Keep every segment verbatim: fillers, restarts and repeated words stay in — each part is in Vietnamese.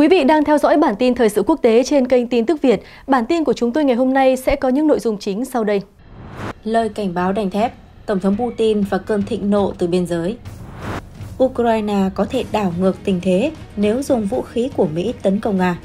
Quý vị đang theo dõi bản tin thời sự quốc tế trên kênh Tin tức Việt. Bản tin của chúng tôi ngày hôm nay sẽ có những nội dung chính sau đây. Lời cảnh báo đanh thép, Tổng thống Putin và cơn thịnh nộ từ biên giới. Ukraine có thể đảo ngược tình thế nếu dùng vũ khí của Mỹ tấn công Nga.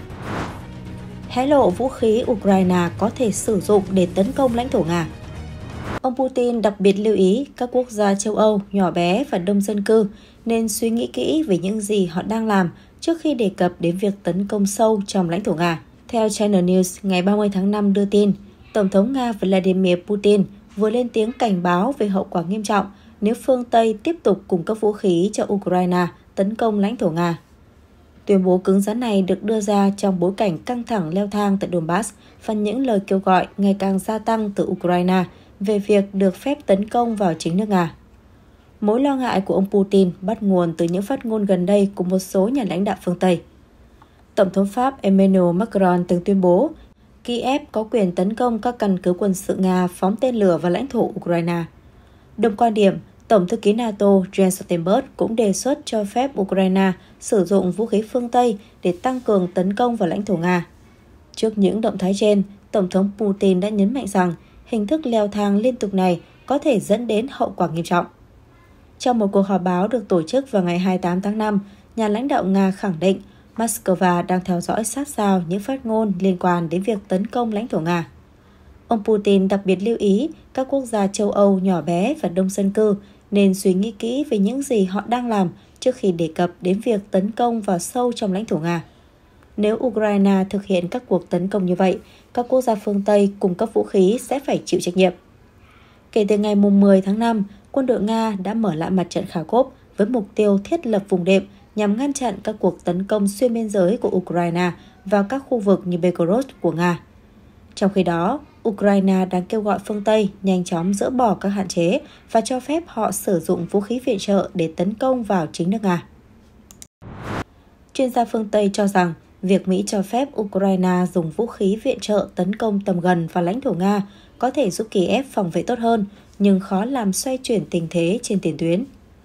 Hé lộ vũ khí Ukraine có thể sử dụng để tấn công lãnh thổ Nga. Ông Putin đặc biệt lưu ý các quốc gia châu Âu nhỏ bé và đông dân cư nên suy nghĩ kỹ về những gì họ đang làm trước khi đề cập đến việc tấn công sâu trong lãnh thổ Nga. Theo China News ngày ba mươi tháng năm đưa tin, Tổng thống Nga Vladimir Putin vừa lên tiếng cảnh báo về hậu quả nghiêm trọng nếu phương Tây tiếp tục cung cấp vũ khí cho Ukraine tấn công lãnh thổ Nga. Tuyên bố cứng rắn này được đưa ra trong bối cảnh căng thẳng leo thang tại Donbass và những lời kêu gọi ngày càng gia tăng từ Ukraine về việc được phép tấn công vào chính nước Nga. Mối lo ngại của ông Putin bắt nguồn từ những phát ngôn gần đây của một số nhà lãnh đạo phương Tây. Tổng thống Pháp Emmanuel Macron từng tuyên bố Kiev có quyền tấn công các căn cứ quân sự Nga phóng tên lửa vào lãnh thổ Ukraine. Đồng quan điểm, Tổng thư ký NATO Jens Stoltenberg cũng đề xuất cho phép Ukraine sử dụng vũ khí phương Tây để tăng cường tấn công vào lãnh thổ Nga. Trước những động thái trên, Tổng thống Putin đã nhấn mạnh rằng hình thức leo thang liên tục này có thể dẫn đến hậu quả nghiêm trọng. Trong một cuộc họp báo được tổ chức vào ngày hai mươi tám tháng năm, nhà lãnh đạo Nga khẳng định Moscow đang theo dõi sát sao những phát ngôn liên quan đến việc tấn công lãnh thổ Nga. Ông Putin đặc biệt lưu ý các quốc gia châu Âu nhỏ bé và đông dân cư nên suy nghĩ kỹ về những gì họ đang làm trước khi đề cập đến việc tấn công vào sâu trong lãnh thổ Nga. Nếu Ukraine thực hiện các cuộc tấn công như vậy, các quốc gia phương Tây cung cấp vũ khí sẽ phải chịu trách nhiệm. Kể từ ngày mười tháng năm, quân đội Nga đã mở lại mặt trận Kharkov với mục tiêu thiết lập vùng đệm nhằm ngăn chặn các cuộc tấn công xuyên biên giới của Ukraine vào các khu vực như Belgorod của Nga. Trong khi đó, Ukraine đang kêu gọi phương Tây nhanh chóng dỡ bỏ các hạn chế và cho phép họ sử dụng vũ khí viện trợ để tấn công vào chính nước Nga. Chuyên gia phương Tây cho rằng việc Mỹ cho phép Ukraine dùng vũ khí viện trợ tấn công tầm gần vào lãnh thổ Nga có thể giúp Kiev phòng vệ tốt hơn, nhưng khó làm xoay chuyển tình thế trên tiền tuyến.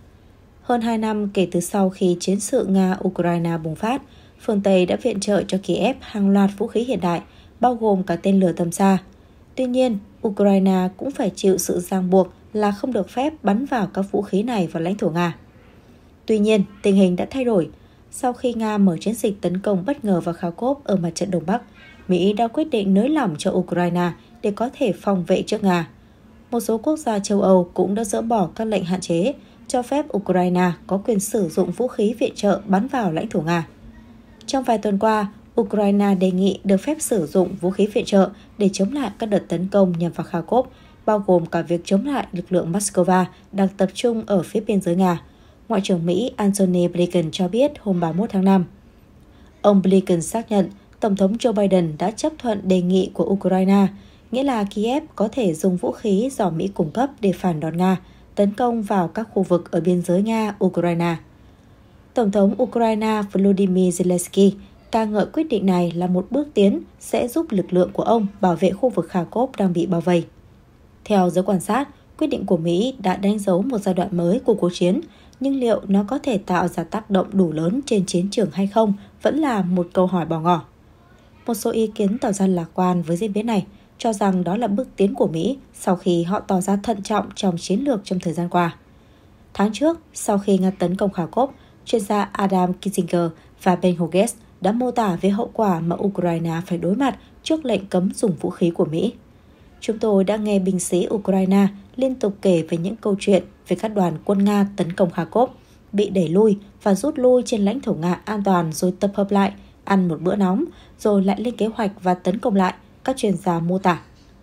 Hơn hai năm kể từ sau khi chiến sự Nga-Ukraine bùng phát, phương Tây đã viện trợ cho Kiev hàng loạt vũ khí hiện đại, bao gồm cả tên lửa tầm xa. Tuy nhiên, Ukraine cũng phải chịu sự ràng buộc là không được phép bắn vào các vũ khí này vào lãnh thổ Nga. Tuy nhiên, tình hình đã thay đổi. Sau khi Nga mở chiến dịch tấn công bất ngờ vào Kharkov ở mặt trận Đông Bắc, Mỹ đã quyết định nới lỏng cho Ukraine để có thể phòng vệ trước Nga. Một số quốc gia châu Âu cũng đã dỡ bỏ các lệnh hạn chế, cho phép Ukraine có quyền sử dụng vũ khí viện trợ bắn vào lãnh thổ Nga. Trong vài tuần qua, Ukraine đề nghị được phép sử dụng vũ khí viện trợ để chống lại các đợt tấn công nhằm vào Kharkov, bao gồm cả việc chống lại lực lượng Moscow đang tập trung ở phía biên giới Nga. Ngoại trưởng Mỹ Antony Blinken cho biết hôm ba mươi mốt tháng năm. Ông Blinken xác nhận Tổng thống Joe Biden đã chấp thuận đề nghị của Ukraine, nghĩa là Kiev có thể dùng vũ khí do Mỹ cung cấp để phản đòn Nga, tấn công vào các khu vực ở biên giới Nga-Ukraine. Tổng thống Ukraine Volodymyr Zelensky ca ngợi quyết định này là một bước tiến sẽ giúp lực lượng của ông bảo vệ khu vực Kharkov đang bị bao vây. Theo giới quan sát, quyết định của Mỹ đã đánh dấu một giai đoạn mới của cuộc chiến, nhưng liệu nó có thể tạo ra tác động đủ lớn trên chiến trường hay không vẫn là một câu hỏi bỏ ngỏ. Một số ý kiến tỏ ra lạc quan với diễn biến này, cho rằng đó là bước tiến của Mỹ sau khi họ tỏ ra thận trọng trong chiến lược trong thời gian qua. Tháng trước, sau khi Nga tấn công Kharkov, chuyên gia Adam Kinzinger và Ben Hodges đã mô tả về hậu quả mà Ukraine phải đối mặt trước lệnh cấm dùng vũ khí của Mỹ. Chúng tôi đã nghe binh sĩ Ukraine liên tục kể về những câu chuyện về các đoàn quân Nga tấn công Kharkov, bị đẩy lui và rút lui trên lãnh thổ Nga an toàn rồi tập hợp lại, ăn một bữa nóng, rồi lại lên kế hoạch và tấn công lại, các chuyên gia mô tả.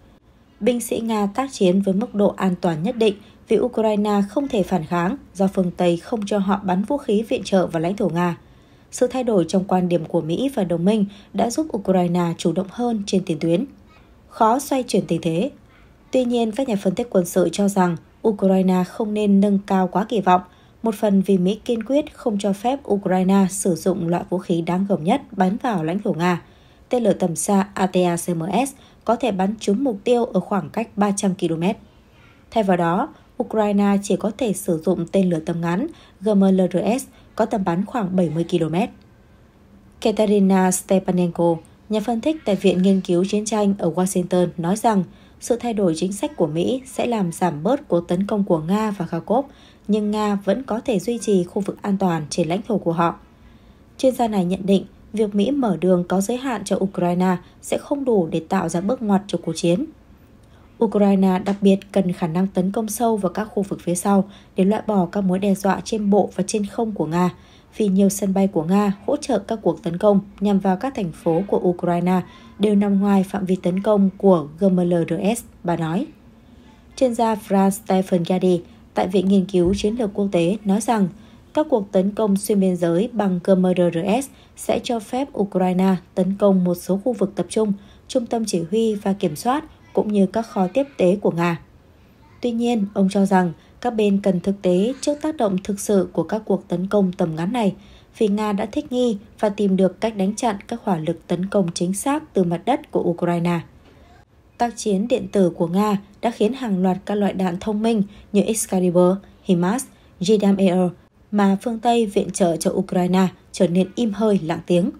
Binh sĩ Nga tác chiến với mức độ an toàn nhất định vì Ukraine không thể phản kháng do phương Tây không cho họ bắn vũ khí viện trợ vào lãnh thổ Nga. Sự thay đổi trong quan điểm của Mỹ và đồng minh đã giúp Ukraine chủ động hơn trên tiền tuyến. Khó xoay chuyển tình thế. Tuy nhiên, các nhà phân tích quân sự cho rằng Ukraine không nên nâng cao quá kỳ vọng, một phần vì Mỹ kiên quyết không cho phép Ukraine sử dụng loại vũ khí đáng gờm nhất bắn vào lãnh thổ Nga. Tên lửa tầm xa a tê a xê em ét có thể bắn trúng mục tiêu ở khoảng cách ba trăm ki lô mét. Thay vào đó, Ukraine chỉ có thể sử dụng tên lửa tầm ngắn giê em lờ rờ ét có tầm bắn khoảng bảy mươi ki lô mét. Katerina Stepanenko, nhà phân tích tại Viện Nghiên cứu Chiến tranh ở Washington, nói rằng sự thay đổi chính sách của Mỹ sẽ làm giảm bớt cuộc tấn công của Nga và Kharkov, nhưng Nga vẫn có thể duy trì khu vực an toàn trên lãnh thổ của họ. Chuyên gia này nhận định, việc Mỹ mở đường có giới hạn cho Ukraine sẽ không đủ để tạo ra bước ngoặt cho cuộc chiến. Ukraine đặc biệt cần khả năng tấn công sâu vào các khu vực phía sau để loại bỏ các mối đe dọa trên bộ và trên không của Nga, vì nhiều sân bay của Nga hỗ trợ các cuộc tấn công nhằm vào các thành phố của Ukraine đều nằm ngoài phạm vi tấn công của G M L R S, bà nói. Chuyên gia Franz Stefan Gadi tại Viện Nghiên cứu Chiến lược Quốc tế nói rằng các cuộc tấn công xuyên biên giới bằng G M L R S sẽ cho phép Ukraine tấn công một số khu vực tập trung, trung tâm chỉ huy và kiểm soát, cũng như các kho tiếp tế của Nga. Tuy nhiên, ông cho rằng các bên cần thực tế trước tác động thực sự của các cuộc tấn công tầm ngắn này, vì Nga đã thích nghi và tìm được cách đánh chặn các hỏa lực tấn công chính xác từ mặt đất của Ukraine. Tác chiến điện tử của Nga đã khiến hàng loạt các loại đạn thông minh như Excalibur, HIMARS, G D A M A R mà phương Tây viện trợ cho Ukraine trở nên im hơi lặng tiếng.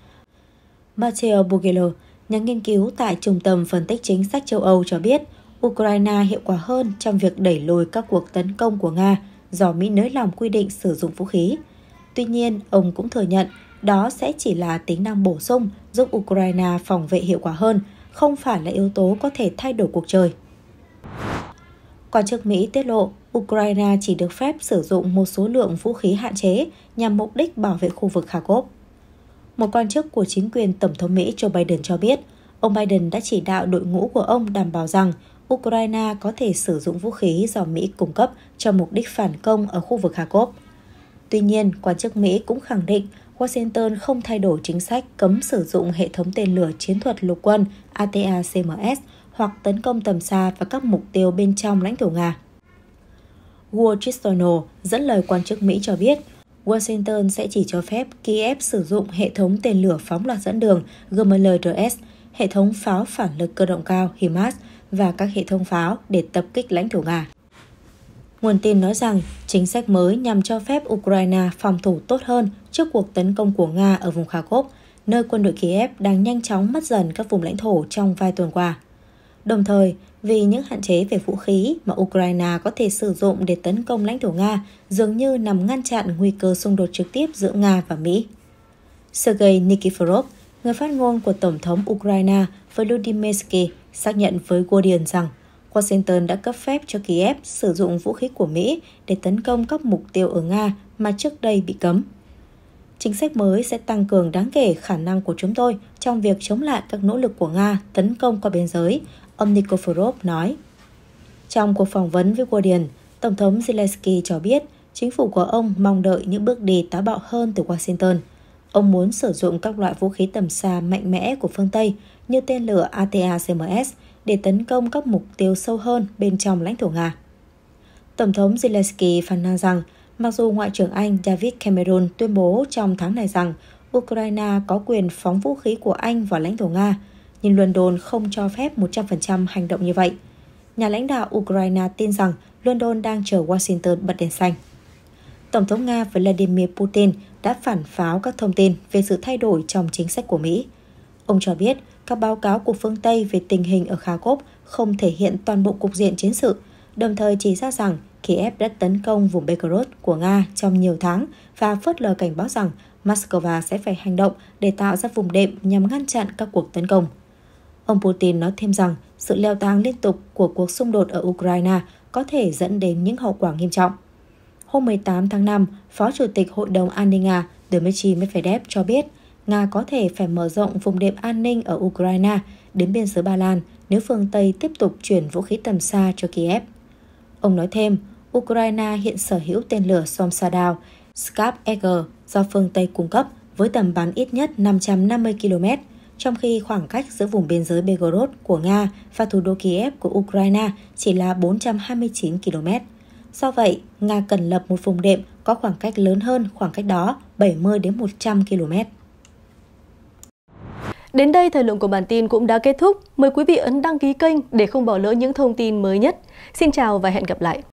Matteo Bughello, nhà nghiên cứu tại Trung tâm Phân tích Chính sách châu Âu cho biết, Ukraine hiệu quả hơn trong việc đẩy lùi các cuộc tấn công của Nga do Mỹ nới lỏng quy định sử dụng vũ khí. Tuy nhiên, ông cũng thừa nhận đó sẽ chỉ là tính năng bổ sung giúp Ukraine phòng vệ hiệu quả hơn, không phải là yếu tố có thể thay đổi cuộc chơi. Quan chức Mỹ tiết lộ, Ukraine chỉ được phép sử dụng một số lượng vũ khí hạn chế nhằm mục đích bảo vệ khu vực Kharkov. Một quan chức của chính quyền Tổng thống Mỹ Joe Biden cho biết, ông Biden đã chỉ đạo đội ngũ của ông đảm bảo rằng Ukraine có thể sử dụng vũ khí do Mỹ cung cấp cho mục đích phản công ở khu vực Kharkov. Tuy nhiên, quan chức Mỹ cũng khẳng định Washington không thay đổi chính sách cấm sử dụng hệ thống tên lửa chiến thuật lục quân A T A C M S hoặc tấn công tầm xa vào các mục tiêu bên trong lãnh thổ Nga. Guo Chistono dẫn lời quan chức Mỹ cho biết, Washington sẽ chỉ cho phép Kiev sử dụng hệ thống tên lửa phóng loạt dẫn đường G M L R S, hệ thống pháo phản lực cơ động cao HIMARS và các hệ thống pháo để tập kích lãnh thổ Nga. Nguồn tin nói rằng chính sách mới nhằm cho phép Ukraine phòng thủ tốt hơn trước cuộc tấn công của Nga ở vùng Kharkov, nơi quân đội Kiev đang nhanh chóng mất dần các vùng lãnh thổ trong vài tuần qua. Đồng thời, vì những hạn chế về vũ khí mà Ukraine có thể sử dụng để tấn công lãnh thổ Nga dường như nằm ngăn chặn nguy cơ xung đột trực tiếp giữa Nga và Mỹ. Sergei Nikiforov, người phát ngôn của Tổng thống Ukraine Volodymyr Zelensky, xác nhận với Guardian rằng Washington đã cấp phép cho Kiev sử dụng vũ khí của Mỹ để tấn công các mục tiêu ở Nga mà trước đây bị cấm. Chính sách mới sẽ tăng cường đáng kể khả năng của chúng tôi trong việc chống lại các nỗ lực của Nga tấn công qua biên giới, ông Nikiforov nói. Trong cuộc phỏng vấn với Guardian, Tổng thống Zelensky cho biết chính phủ của ông mong đợi những bước đi táo bạo hơn từ Washington. Ông muốn sử dụng các loại vũ khí tầm xa mạnh mẽ của phương Tây như tên lửa A T A C M S để tấn công các mục tiêu sâu hơn bên trong lãnh thổ Nga. Tổng thống Zelensky phàn nàn rằng mặc dù Ngoại trưởng Anh David Cameron tuyên bố trong tháng này rằng Ukraine có quyền phóng vũ khí của Anh vào lãnh thổ Nga, nhưng London không cho phép một trăm phần trăm hành động như vậy. Nhà lãnh đạo Ukraine tin rằng London đang chờ Washington bật đèn xanh. Tổng thống Nga Vladimir Putin đã phản pháo các thông tin về sự thay đổi trong chính sách của Mỹ. Ông cho biết các báo cáo của phương Tây về tình hình ở Kharkov không thể hiện toàn bộ cục diện chiến sự, đồng thời chỉ ra rằng Kiev đã tấn công vùng Belgorod của Nga trong nhiều tháng và phớt lờ cảnh báo rằng Moscow sẽ phải hành động để tạo ra vùng đệm nhằm ngăn chặn các cuộc tấn công. Ông Putin nói thêm rằng sự leo thang liên tục của cuộc xung đột ở Ukraine có thể dẫn đến những hậu quả nghiêm trọng. Hôm mười tám tháng năm, Phó Chủ tịch Hội đồng An ninh Nga Dmitry Medvedev cho biết Nga có thể phải mở rộng vùng đệm an ninh ở Ukraine đến biên giới Ba Lan nếu phương Tây tiếp tục chuyển vũ khí tầm xa cho Kiev. Ông nói thêm, Ukraine hiện sở hữu tên lửa Somsadal Skarp-Eger do phương Tây cung cấp với tầm bắn ít nhất năm trăm năm mươi ki lô mét, trong khi khoảng cách giữa vùng biên giới Belgorod của Nga và thủ đô Kiev của Ukraine chỉ là bốn trăm hai mươi chín ki lô mét. Do vậy, Nga cần lập một vùng đệm có khoảng cách lớn hơn khoảng cách đó bảy mươi đến một trăm ki lô mét. Đến đây, thời lượng của bản tin cũng đã kết thúc. Mời quý vị ấn đăng ký kênh để không bỏ lỡ những thông tin mới nhất. Xin chào và hẹn gặp lại!